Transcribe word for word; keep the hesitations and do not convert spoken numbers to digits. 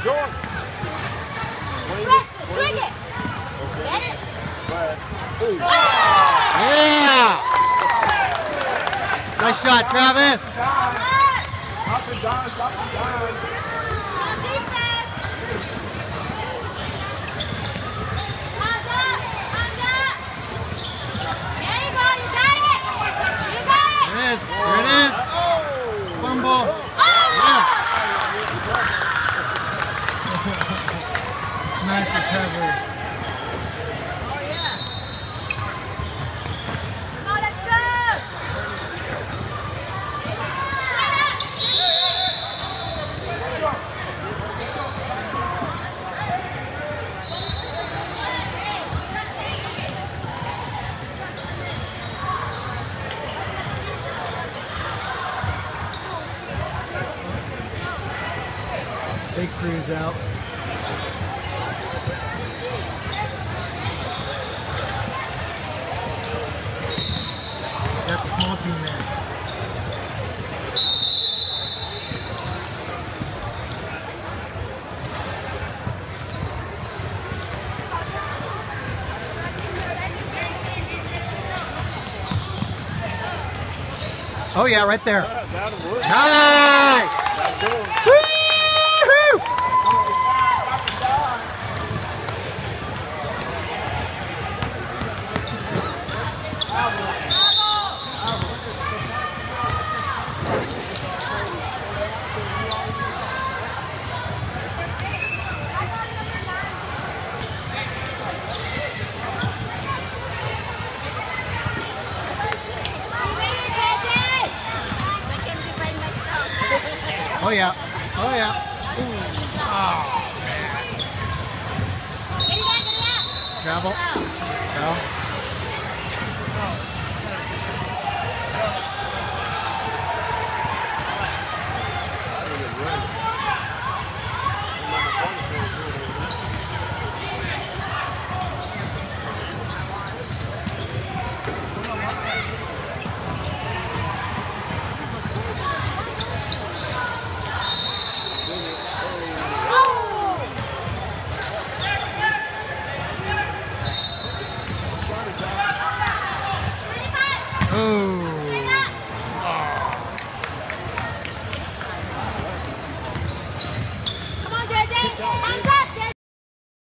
Jordan. Swing it. Swing it. Get it. Yeah. Nice shot, Travis. Up and down, up and down. There it is. There it is. Fumble. Yeah. Nice recovery. Oh, yeah. Come on, let's go. Big Crew's out. Got the small team there. Oh yeah, right there. Nice! Woo-hoo! Oh yeah. Oh yeah. Oh man. Travel. Travel.